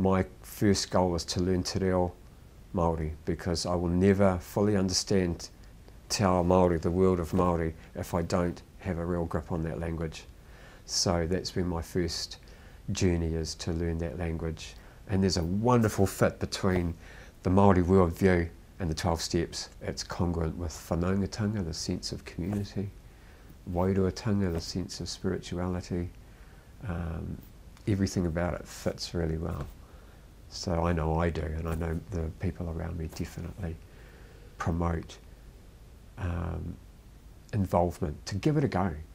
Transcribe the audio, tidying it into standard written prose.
my first goal is to learn te reo Maori, because I will never fully understand te ao Maori, the world of Maori, if I don't have a real grip on that language. So that's been my first journey, is to learn that language. And there's a wonderful fit between the Maori worldview and the 12 steps. It's congruent with whanaungatanga, the sense of community, wairuatanga, the sense of spirituality. Everything about it fits really well. So I know I do, and I know the people around me definitely promote involvement, to give it a go.